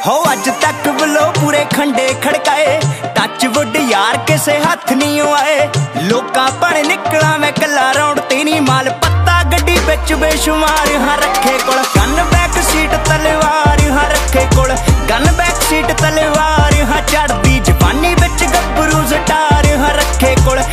हो अज तक बलो पूरे खंडे खड़काए, टच वुड यार किसे हथ नहीं आए। लोका पण निकला मैं कला रौंड तेरी माल पत्ता गड्डी बिच बेशुमार। हाँ रखे कोल गन बैक सीट तलवार, हाँ रखे कोल गन बैक सीट तलवार। हाँ चढ़दी जवानी बिच गब्बरू स्टार, हाँ रखे कोल